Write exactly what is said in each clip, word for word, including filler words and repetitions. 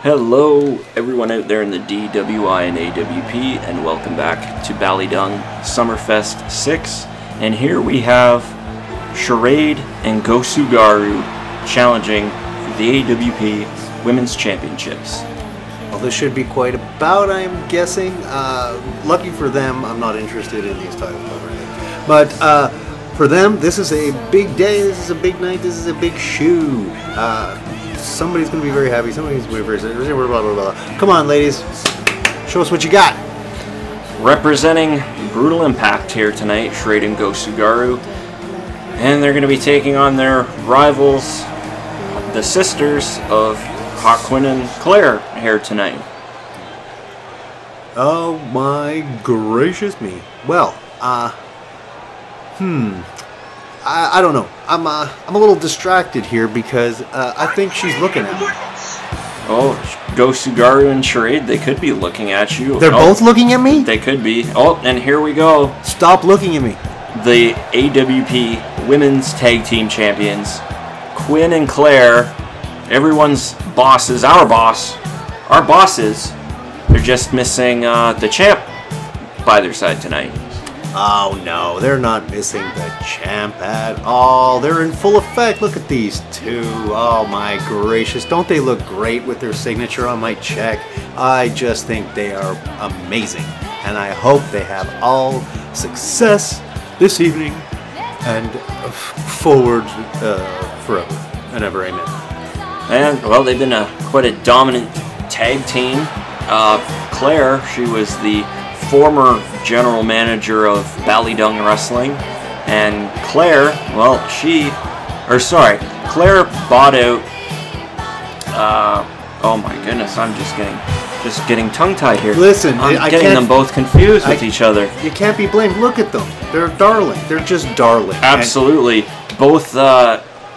Hello everyone out there in the D W I and A W P, and welcome back to Ballydung Summerfest six. And here we have Charade and Gosugaru challenging for the A W P Women's Championships. Well, this should be quite a bout, I'm guessing. Uh, lucky for them, I'm not interested in these titles already. But uh, for them, this is a big day, this is a big night, this is a big shoe. Uh, somebody's going to be very happy, somebody's going to be very blah, blah, blah, blah. Come on, ladies. Show us what you got. Representing Brutal Impact here tonight, Charade and Gosugaru. And they're going to be taking on their rivals, the sisters of Haquin and Claire, here tonight. Oh my gracious me. Well, uh, hmm, I, I don't know. I'm uh, I'm a little distracted here because uh, I think she's looking at me. Oh, Gosugaru and Charade, they could be looking at you. They're oh, both looking at me? They could be. Oh, and here we go. Stop looking at me. The A W P Women's Tag Team Champions, Quinn and Claire. Everyone's bosses, our boss, our bosses. They're just missing uh, the champ by their side tonight. Oh no, they're not missing the champ at all. They're in full effect. Look at these two. Oh my gracious. Don't they look great with their signature on my check? I just think they are amazing. And I hope they have all success this evening and forward uh, forever and ever. Amen. And, well, they've been a, quite a dominant tag team. Uh, Claire, she was the former general manager of Ballydung Wrestling. And Claire, well, she, or sorry, Claire bought out, uh, oh my goodness, I'm just getting, just getting tongue-tied here. Listen, I'm I getting can't, them both confused with I, each other. You can't be blamed. Look at them. They're darling. They're just darling. Absolutely. And both uh,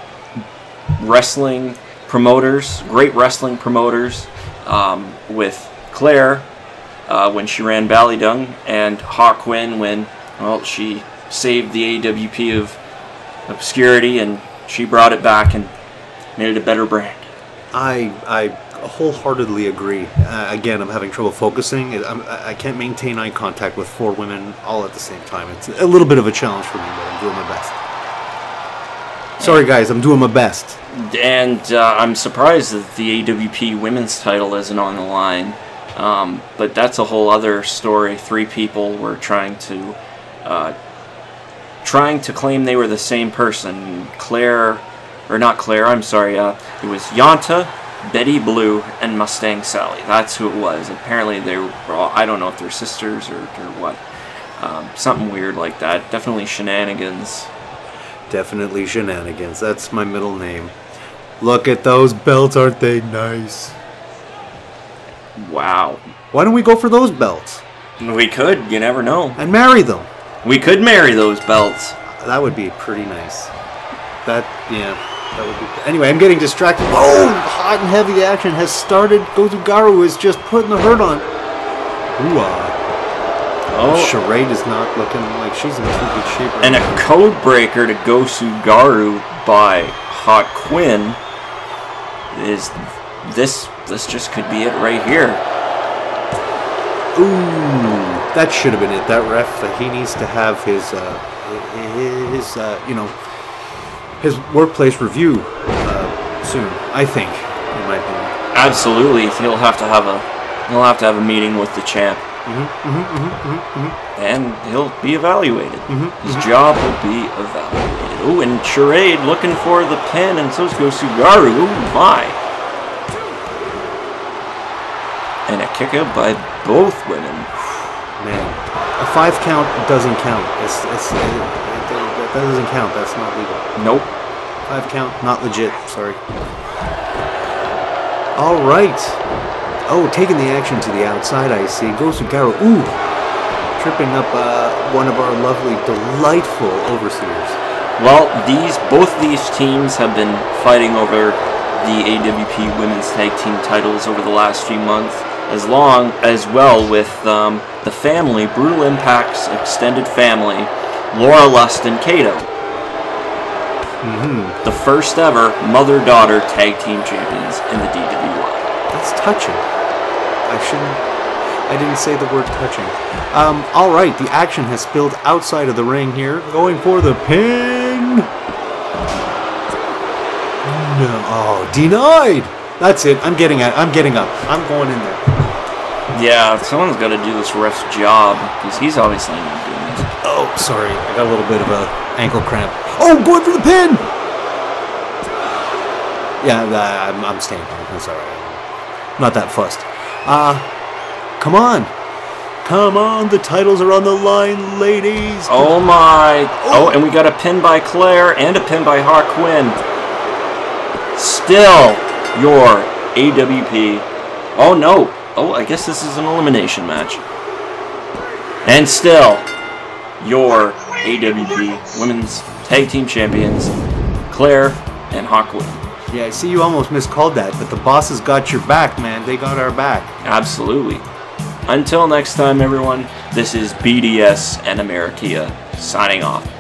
wrestling promoters, great wrestling promoters, um, with Claire uh, when she ran Ballydung, and Haquin when, well, she saved the A W P of obscurity and she brought it back and made it a better brand. I I wholeheartedly agree. Uh, again, I'm having trouble focusing. I'm, I can't maintain eye contact with four women all at the same time. It's a little bit of a challenge for me, but I'm doing my best. Sorry, guys, I'm doing my best. And uh, I'm surprised that the A W P women's title isn't on the line. Um, but that's a whole other story. Three people were trying to uh, trying to claim they were the same person. Claire, or not Claire, I'm sorry, uh, it was Yanta, Betty Blue, and Mustang Sally. That's who it was. Apparently they were all, I don't know if they're sisters or, or what. Um, something weird like that. Definitely shenanigans. Definitely shenanigans. That's my middle name. Look at those belts, aren't they nice? Wow. Why don't we go for those belts? We could, you never know. And marry them. We could marry those belts. That would be pretty nice. That, yeah, that would be... Anyway, I'm getting distracted. Oh, hot and heavy action has started. Gosugaru is just putting the hurt on. Ooh, uh... Oh, Charade is not looking like she's in too good shape. Right and now. a code breaker to Gosugaru by Haquin is this. This just could be it right here. Ooh, that should have been it. That ref, uh, he needs to have his, uh, his, uh, you know, his workplace review uh, soon. I think, in my opinion. Absolutely, he'll have to have a, he'll have to have a meeting with the champ. Mm-hmm, mm-hmm, mm-hmm, mm-hmm. And he'll be evaluated. Mm-hmm, His mm-hmm. job will be evaluated. Oh, and Charade looking for the pin, and so's Gosugaru. Oh my! And a kick out by both women. Man, a five count doesn't count. It's, it's, it, it, that doesn't count. That's not legal. Nope. Five count, not legit. Sorry. All right. Oh, taking the action to the outside, I see. Gosugaru, ooh, tripping up uh, one of our lovely, delightful overseers. Well, these both these teams have been fighting over the A W P Women's Tag Team titles over the last few months, as long as well with um, the family, Brutal Impact's extended family, Laura Lust and Kato. Mm-hmm. The first ever mother-daughter tag team champions in the D W I. That's touching. I shouldn't... I didn't say the word touching. Um, alright, the action has spilled outside of the ring here. Going for the pin! No. Oh, denied! That's it. I'm getting at, I'm getting up. I'm going in there. Yeah, someone's got to do this ref's job, because he's obviously not doing this. Oh, sorry. I got a little bit of a ankle cramp. Oh, going for the pin! Yeah, uh, I'm, I'm staying home. That's alright. I'm not that fussed. Uh, come on. Come on. The titles are on the line, ladies. Oh, my. Oh, and we got a pin by Claire and a pin by Hawk Quinn. Still your A W P. Oh, no. Oh, I guess this is an elimination match. And still, your A W P Women's Tag Team Champions, Claire and Hawk Quinn. Yeah, I see you almost miscalled that, but the bosses got your back, man. They got our back. Absolutely. Until next time, everyone, this is B D S and Amerikia signing off.